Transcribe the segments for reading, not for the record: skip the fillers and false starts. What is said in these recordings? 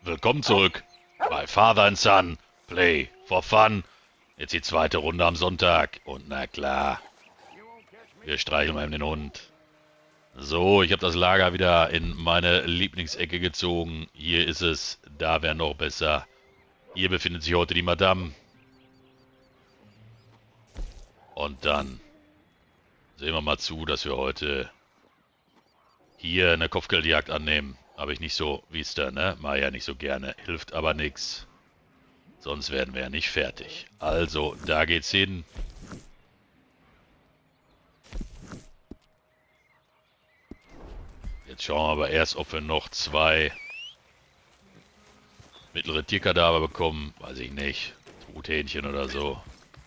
willkommen zurück bei Father and Son Play for Fun. Jetzt die zweite Runde am Sonntag. Und na klar, wir streicheln mal den Hund. So, ich habe das Lager wieder in meine Lieblingsecke gezogen. Hier ist es, da wäre noch besser. Hier befindet sich heute die Madame. Und dann sehen wir mal zu, dass wir heute hier eine Kopfgeldjagd annehmen. Habe ich nicht so, wie es da, ne? Mach ja nicht so gerne. Hilft aber nix. Sonst werden wir ja nicht fertig. Also, da geht's hin. Jetzt schauen wir aber erst, ob wir noch 2 mittlere Tierkadaver bekommen. Weiß ich nicht. Truthähnchen oder so.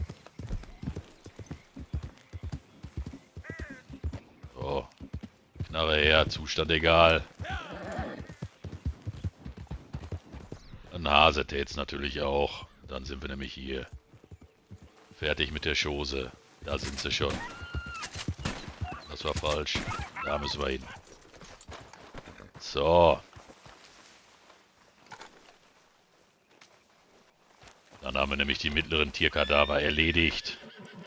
So. Knarre her, Zustand egal. Ein Hase tät's natürlich auch. Dann sind wir nämlich hier. Fertig mit der Chose. Da sind sie schon. Das war falsch. Da müssen wir hin. So. Dann haben wir nämlich die mittleren Tierkadaver erledigt.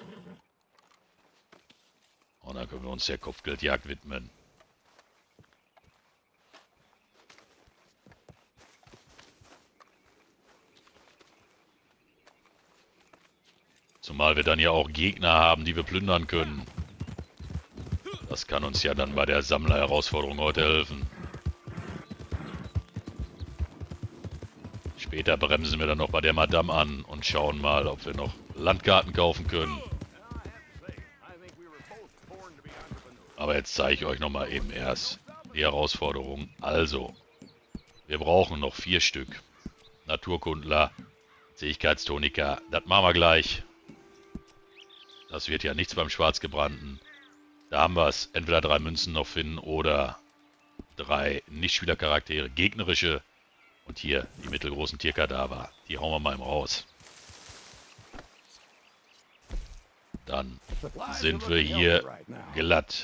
Und dann können wir uns der Kopfgeldjagd widmen. Zumal wir dann ja auch Gegner haben, die wir plündern können. Das kann uns ja dann bei der Sammlerherausforderung heute helfen. Später bremsen wir dann noch bei der Madame an und schauen mal, ob wir noch Landkarten kaufen können. Aber jetzt zeige ich euch nochmal eben erst die Herausforderung. Also, wir brauchen noch 4 Stück. Naturkundler, Zähigkeitstoniker, das machen wir gleich. Das wird ja nichts beim Schwarzgebrannten. Da haben wir es. Entweder 3 Münzen noch finden oder 3 Nichtspielercharaktere, gegnerische. Und hier die mittelgroßen Tierkadaver. Die hauen wir mal im raus. Dann sind wir hier glatt.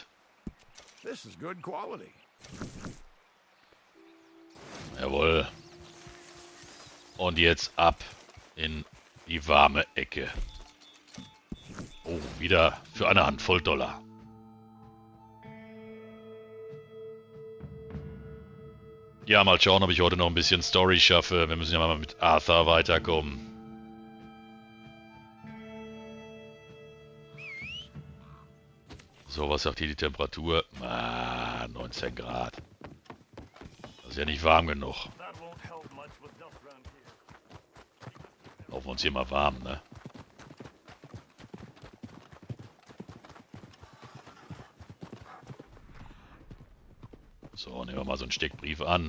Jawohl. Und jetzt ab in die warme Ecke. Oh, wieder für eine Handvoll $. Ja, mal schauen, ob ich heute noch ein bisschen Story schaffe. Wir müssen ja mal mit Arthur weiterkommen. So, was sagt hier die Temperatur? 19 Grad. Das ist ja nicht warm genug. Laufen wir uns hier mal warm, ne? So, nehmen wir mal so einen Steckbrief an.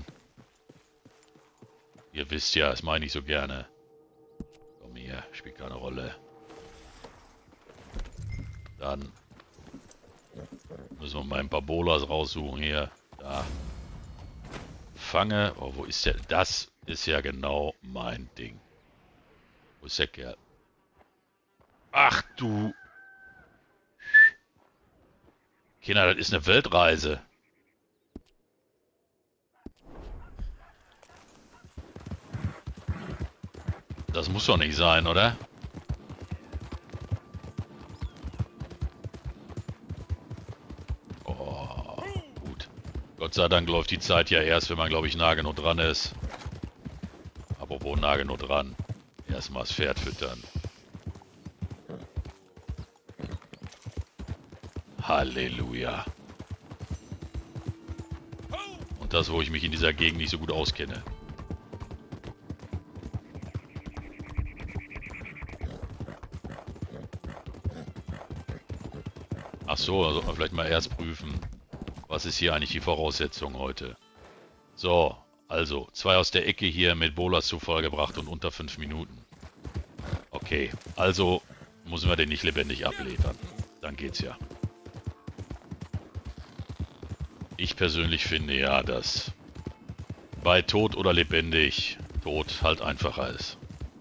Ihr wisst ja, das meine ich so gerne. Komm hier, spielt keine Rolle. Dann müssen wir mal ein paar Bolas raussuchen hier. Da. Fange. Oh, wo ist der? Das ist ja genau mein Ding. Wo ist der Kerl? Ach du. Kinder, das ist eine Weltreise. Das muss doch nicht sein, oder? Oh, gut. Gott sei Dank läuft die Zeit ja erst, wenn man, glaube ich, nah genug dran ist. Apropos nah genug dran. Erstmal das Pferd füttern. Halleluja. Und das, wo ich mich in dieser Gegend nicht so gut auskenne. Ach so, da sollte man vielleicht mal erst prüfen, was ist hier eigentlich die Voraussetzung heute. So, also 2 aus der Ecke hier mit Bolas zu Fall gebracht und unter 5 Minuten. Okay, also müssen wir den nicht lebendig abliefern. Dann geht's ja. Ich persönlich finde ja, dass bei tot oder lebendig tot halt einfacher ist.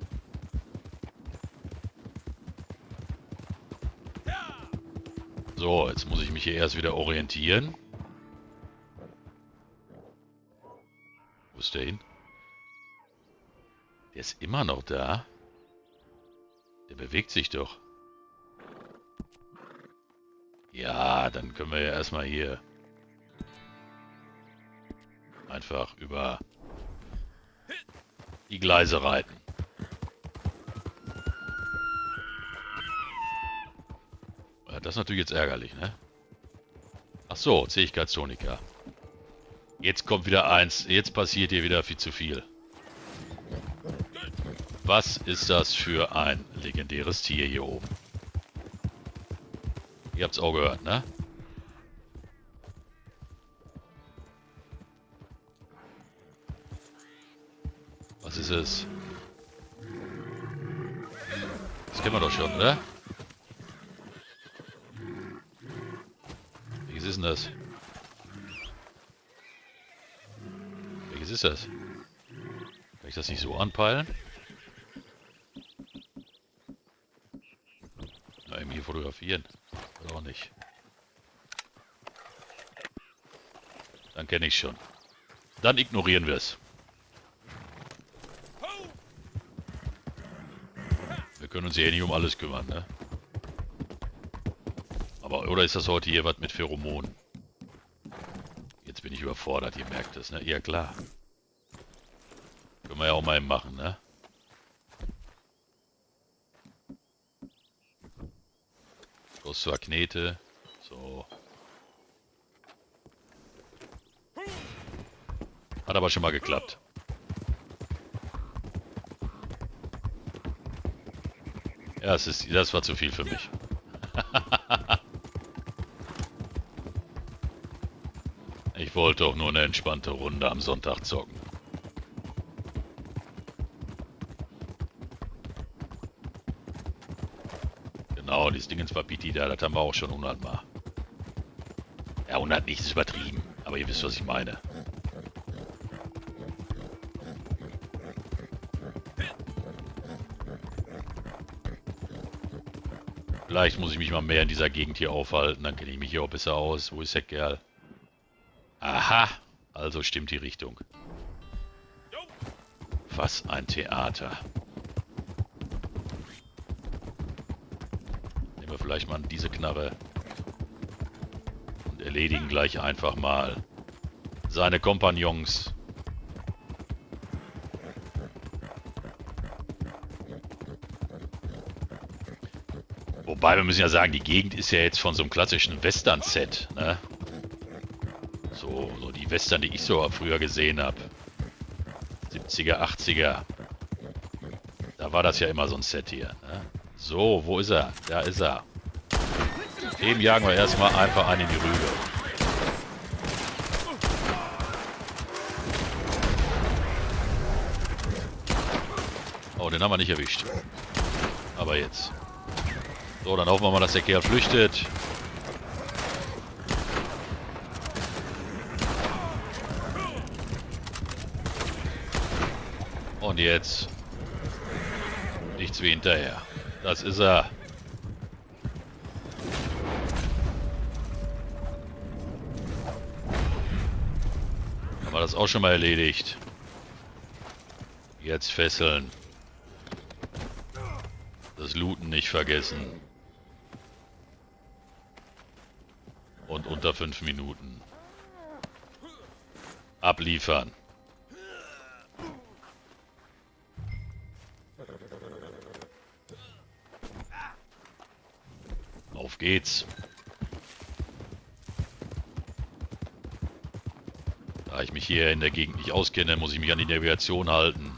So, jetzt muss ich mich hier erst wieder orientieren. Wo ist der hin? Der ist immer noch da. Der bewegt sich doch. Ja, dann können wir ja erstmal hier einfach über die Gleise reiten. Ja, das ist natürlich jetzt ärgerlich, ne? Ach so, Zähigkeitstoniker. Jetzt kommt wieder eins. Jetzt passiert hier wieder viel zu viel. Was ist das für ein legendäres Tier hier oben? Ihr habt's auch gehört, ne? Was ist es? Das kennen wir doch schon, oder? Welches ist denn das? Welches ist das? Kann ich das nicht so anpeilen? Na, eben hier fotografieren. Oder auch nicht. Dann kenne ich schon. Dann ignorieren wir es. Wir können uns hier nicht um alles kümmern, ne? Aber, oder ist das heute hier was mit Pheromonen? Jetzt bin ich überfordert, ihr merkt es, ne? Ja, klar. Können wir ja auch mal machen, ne? Bloß zwar Knete. So. Hat aber schon mal geklappt. Ja, das war zu viel für mich. Ich wollte auch nur eine entspannte Runde am Sonntag zocken. Genau, dieses Ding ins Papiti da, das haben wir auch schon 100 Mal. Ja, 100 nicht, ist übertrieben. Aber ihr wisst, was ich meine. Vielleicht muss ich mich mal mehr in dieser Gegend hier aufhalten, dann kenne ich mich hier auch besser aus. Wo ist der Kerl? Aha, also stimmt die Richtung. Was ein Theater. Nehmen wir vielleicht mal diese Knarre und erledigen gleich einfach mal seine Kompagnons. Wobei, wir müssen ja sagen, die Gegend ist ja jetzt von so einem klassischen Western-Set, ne? So die Western, die ich so früher gesehen habe. 70er, 80er. Da war das ja immer so ein Set hier, ne? So, wo ist er? Da ist er. Dem jagen wir erstmal einfach einen in die Rübe. Oh, den haben wir nicht erwischt. Aber jetzt. So, dann hoffen wir mal, dass der Kerl flüchtet. Und jetzt nichts wie hinterher. Das ist er. Haben wir das auch schon mal erledigt. Jetzt fesseln. Das Looten nicht vergessen. Und unter 5 Minuten. Abliefern. Auf geht's. Da ich mich hier in der Gegend nicht auskenne, muss ich mich an die Navigation halten.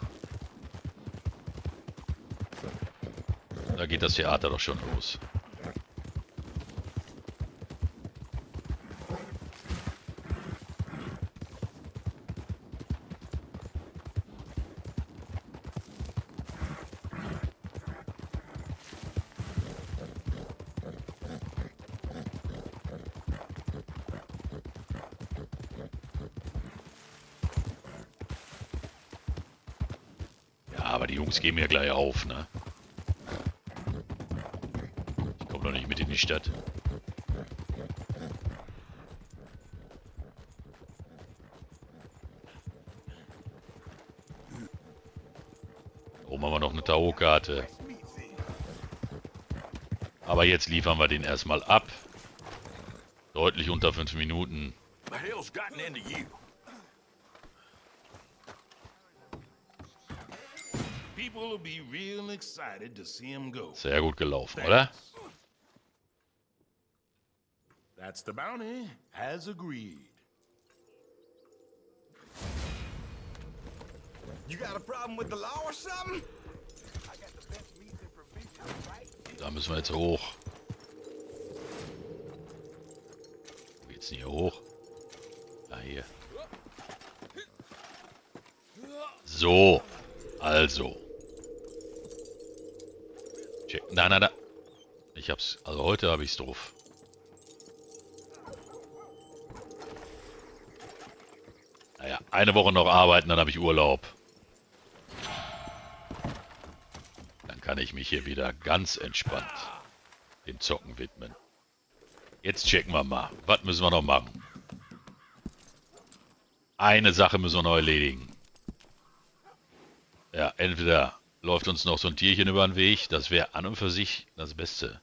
Da geht das Theater doch schon los. Aber die Jungs geben ja gleich auf, ne? Ich komme doch nicht mit in die Stadt. Oben haben wir noch eine Tarotkarte. Aber jetzt liefern wir den erstmal ab. Deutlich unter 5 Minuten. The hell's gotten into you? People will be real excited to see him go. Sehr gut gelaufen, oder? That's the bounty, as agreed. You got a problem with the law or something? Da müssen wir jetzt hoch. Wo geht's denn hier hoch? Da hier. So. Also. Check. Nein, nein, nein. Ich hab's. Also heute habe ich's drauf. Naja, eine Woche noch arbeiten, dann habe ich Urlaub. Dann kann ich mich hier wieder ganz entspannt dem Zocken widmen. Jetzt checken wir mal. Was müssen wir noch machen? Eine Sache müssen wir noch erledigen. Ja, entweder läuft uns noch so ein Tierchen über den Weg. Das wäre an und für sich das Beste.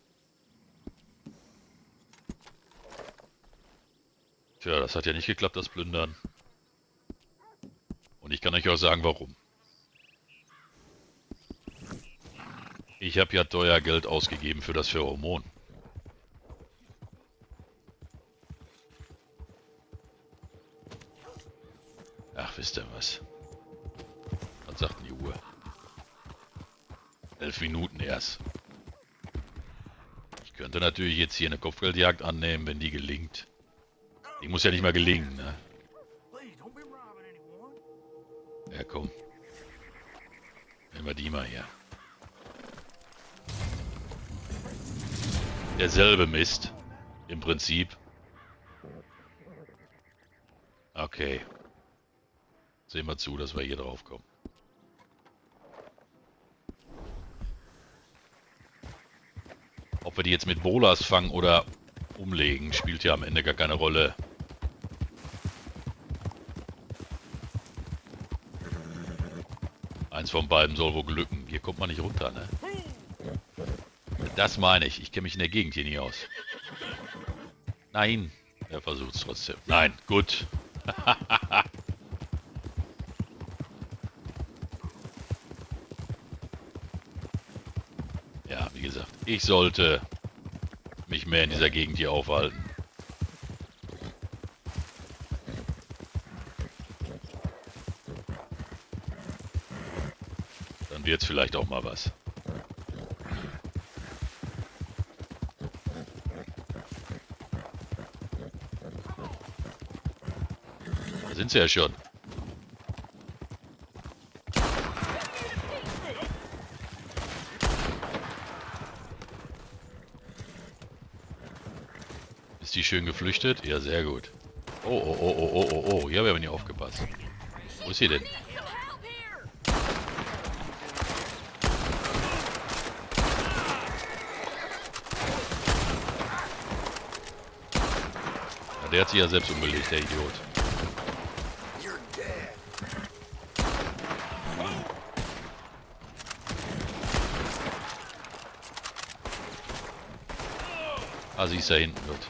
Tja, das hat ja nicht geklappt, das Plündern. Und ich kann euch auch sagen, warum. Ich habe ja teuer Geld ausgegeben für das Pheromon. Ach, wisst ihr was? Was sagt denn die Uhr? 11 Minuten erst. Ich könnte natürlich jetzt hier eine Kopfgeldjagd annehmen, wenn die gelingt. Die muss ja nicht mal gelingen, ne? Ja, komm. Nehmen wir die mal her. Derselbe Mist. Im Prinzip. Okay. Sehen wir zu, dass wir hier drauf kommen. Ob wir die jetzt mit Bolas fangen oder umlegen, spielt ja am Ende gar keine Rolle. Eins von beiden soll wohl glücken. Hier kommt man nicht runter, ne? Das meine ich. Ich kenne mich in der Gegend hier nie aus. Nein. Er versucht es trotzdem. Nein. Gut. Ja, wie gesagt. Ich sollte mich mehr in dieser Gegend hier aufhalten. Dann wird es vielleicht auch mal was. Da sind sie ja schon. Ist die schön geflüchtet? Ja, sehr gut. Oh, oh, oh, oh, oh, oh, oh. Hier haben wir nicht aufgepasst. Wo ist sie denn? Ja, der hat sich ja selbst umgelegt, der Idiot. Ah, sie ist da hinten, gut.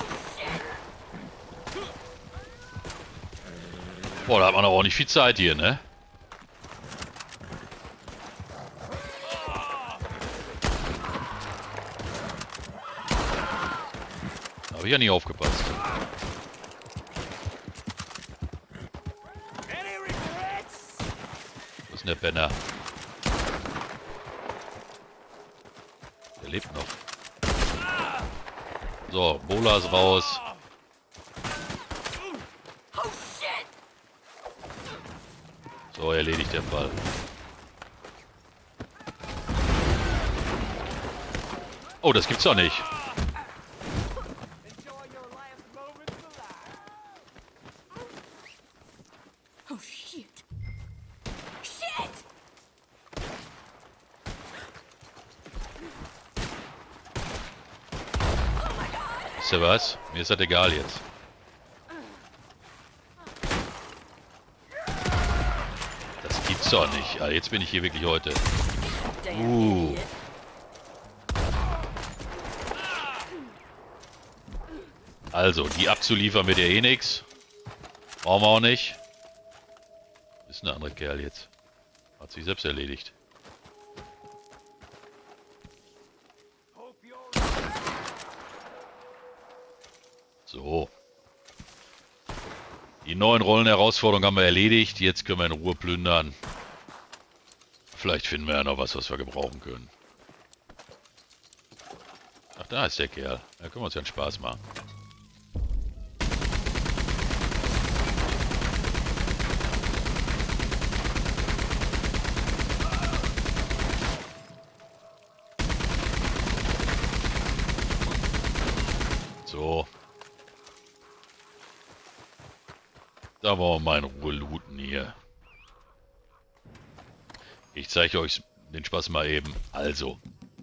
Boah, da hat man aber auch nicht viel Zeit hier, ne? Habe ich ja nicht aufgepasst. Wo ist denn der Penner? Der lebt noch. So, Bolas raus. So, erledigt der Fall. Oh, das gibt's doch nicht. Oh shit. Shit! Wisst ihr was? Mir ist das egal jetzt. Das gibt's doch nicht. Ah, jetzt bin ich hier wirklich heute. Damn idiot. Also, die abzuliefern wird ja eh nix. Brauchen wir auch nicht. Ist ein anderer Kerl jetzt. Hat sich selbst erledigt. So. Die 9 Rollenherausforderungen haben wir erledigt. Jetzt können wir in Ruhe plündern. Vielleicht finden wir ja noch was wir gebrauchen können. Ach, da ist der Kerl. Da können wir uns ja einen Spaß machen. So. Da wollen wir mal in Ruhe looten hier. Ich zeige euch den Spaß mal eben. Also.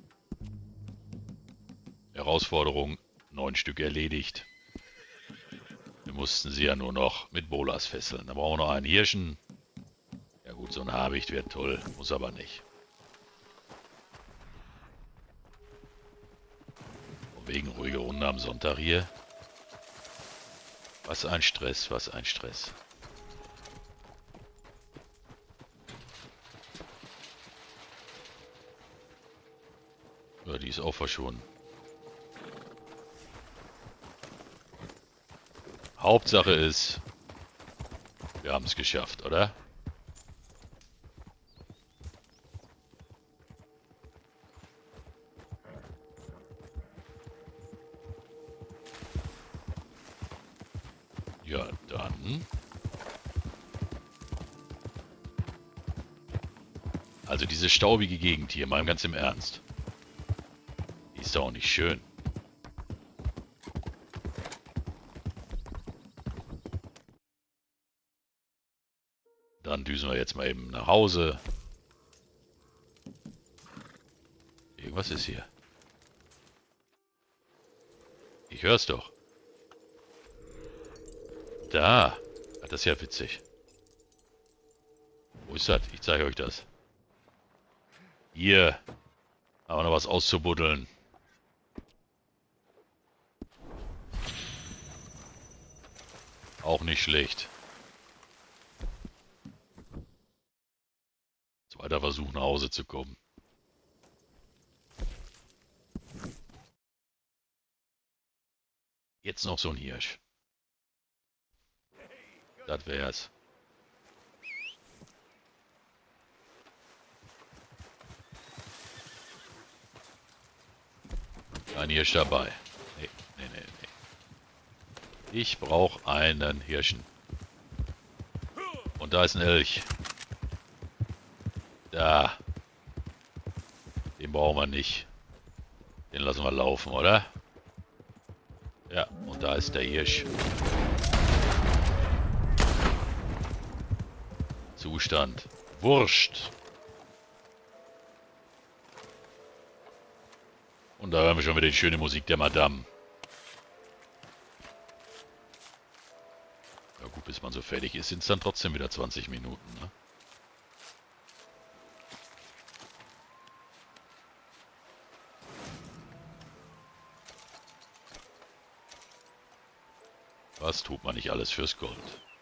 Herausforderung 9 Stück erledigt. Wir mussten sie ja nur noch mit Bolas fesseln. Da brauchen wir noch einen Hirschen. Ja gut, so ein Habicht wäre toll. Muss aber nicht. Von wegen ruhige Runde am Sonntag hier. Was ein Stress, was ein Stress. Ja, die ist auch verschwunden. Hauptsache ist, wir haben es geschafft, oder? Ja, dann. Also diese staubige Gegend hier, mal ganz im Ernst. Die ist doch auch nicht schön. Dann düsen wir jetzt mal eben nach Hause. Irgendwas ist hier. Ich höre es doch. Da. Das ist ja witzig. Wo ist das? Ich zeige euch das. Hier. Haben wir noch was auszubuddeln. Auch nicht schlecht. Zweiter Versuch, nach Hause zu kommen. Jetzt noch so ein Hirsch. Das wär's. Ein Hirsch dabei. Nee. Ich brauche einen Hirschen. Und da ist ein Elch. Da. Den brauchen wir nicht. Den lassen wir laufen, oder? Ja, und da ist der Hirsch. Zustand. Wurscht. Und da hören wir schon wieder die schöne Musik der Madame. Ja gut, bis man so fertig ist, sind es dann trotzdem wieder 20 Minuten, ne? Was tut man nicht alles fürs Gold?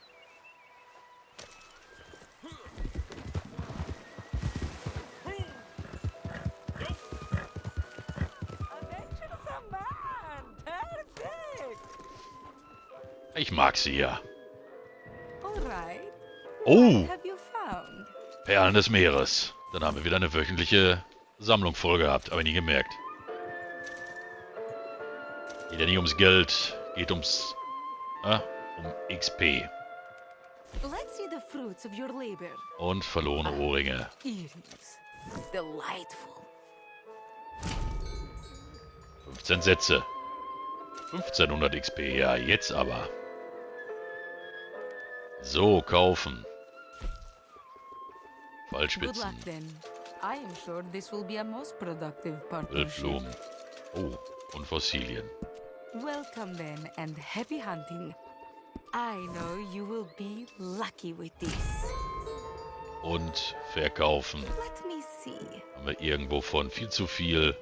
Ich mag sie ja. Oh! Perlen des Meeres. Dann haben wir wieder eine wöchentliche Sammlung voll gehabt, aber nie gemerkt. Geht ja nicht ums Geld, geht um XP. Und verlorene Ohrringe. 15 Sätze. 1500 XP, ja, jetzt aber. So, kaufen. Waldspitzen. Wildblumen. Oh, und Fossilien. Welcome then and happy hunting. I know you will be lucky with this. Und verkaufen. Let me see. Haben wir irgendwo von viel zu viel.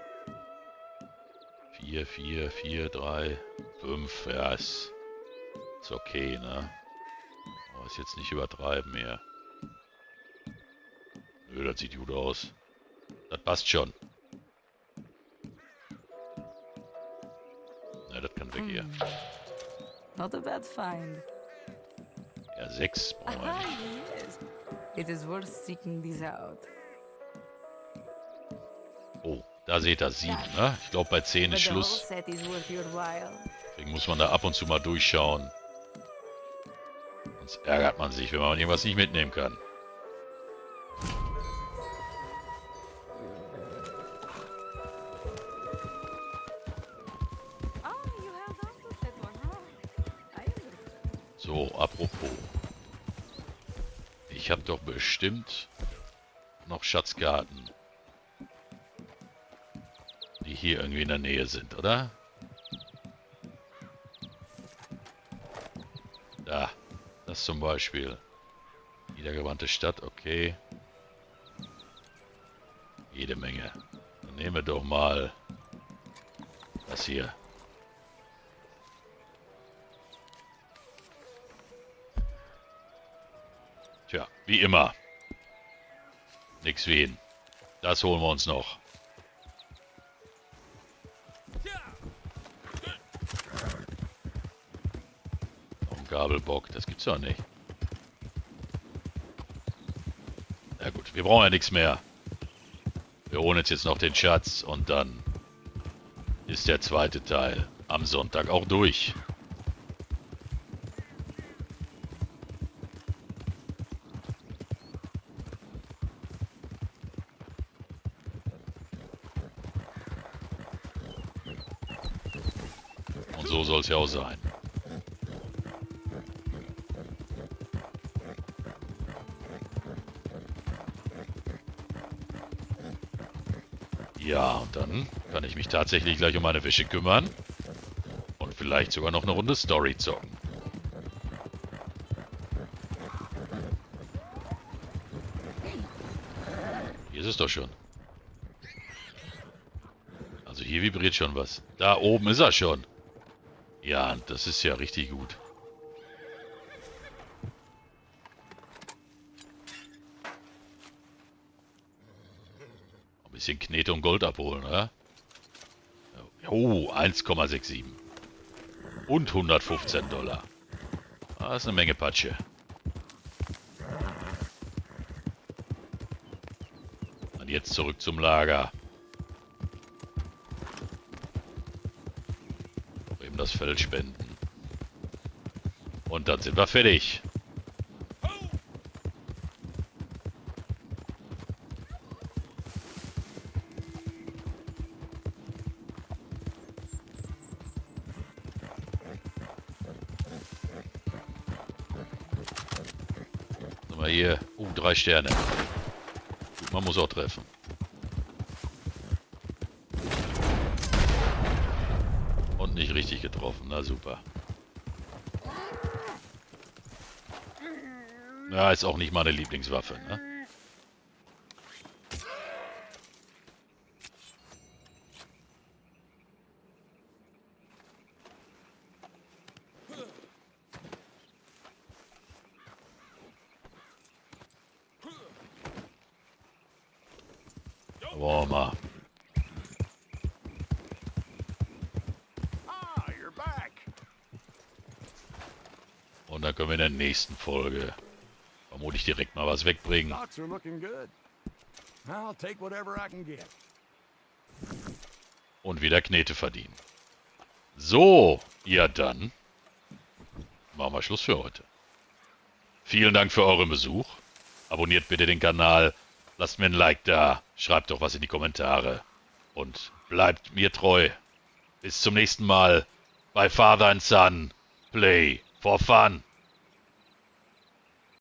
4, 4, 4, 3, 5. Ja, ist okay, ne? Aber ist jetzt nicht übertreiben mehr. Nö, das sieht gut aus. Das passt schon. Na, das kann weg hier. Not a bad find. Ja, 6 brauchen wir Ah, nicht. yes. It is worth seeking these out. Oh, da seht ihr 7, ne? Ich glaube, bei 10 But ist the whole Schluss. set is worth your while. Deswegen muss man da ab und zu mal durchschauen. Sonst ärgert man sich, wenn man irgendwas nicht mitnehmen kann. Oh, you held on to that one, huh? I understand. So, apropos. Ich habe doch bestimmt noch Schatzkarten, die hier irgendwie in der Nähe sind, oder? Da, das zum Beispiel. Niedergewandte Stadt, okay. Jede Menge. Dann nehmen wir doch mal das hier. Tja, wie immer. Nix wie hin. Das holen wir uns noch. Noch ein Gabelbock, das gibt's doch nicht. Na gut, wir brauchen ja nichts mehr. Wir holen uns jetzt noch den Schatz und dann ist der zweite Teil am Sonntag auch durch. Und so soll es ja auch sein. Ja, und dann kann ich mich tatsächlich gleich um meine Wäsche kümmern. Und vielleicht sogar noch eine Runde Story zocken. Hier ist es doch schon. Also hier vibriert schon was. Da oben ist er schon. Ja, das ist ja richtig gut. Ein bisschen Knete und Gold abholen, oder? Oh, 1,67. Und $115. Das ist eine Menge Patsche. Und jetzt zurück zum Lager. Noch eben das Feld spenden. Und dann sind wir fertig. Hier. 3 Sterne. Gut, man muss auch treffen. Und nicht richtig getroffen. Na super. Ja, ist auch nicht meine Lieblingswaffe, ne? Wollen wir mal. Und dann können wir in der nächsten Folge vermutlich direkt mal was wegbringen. Stocks are looking good. I'll take whatever I can get. Und wieder Knete verdienen. So, ja dann machen wir Schluss für heute. Vielen Dank für euren Besuch. Abonniert bitte den Kanal. Lasst mir ein Like da, schreibt doch was in die Kommentare und bleibt mir treu. Bis zum nächsten Mal bei Father and Son. Play for Fun.